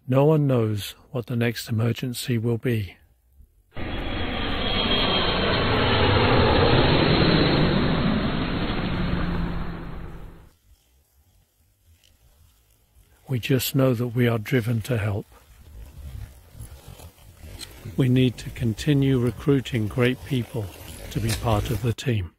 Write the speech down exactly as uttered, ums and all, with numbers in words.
No one knows what the next emergency will be. We just know that we are driven to help. We need to continue recruiting great people to be part of the team.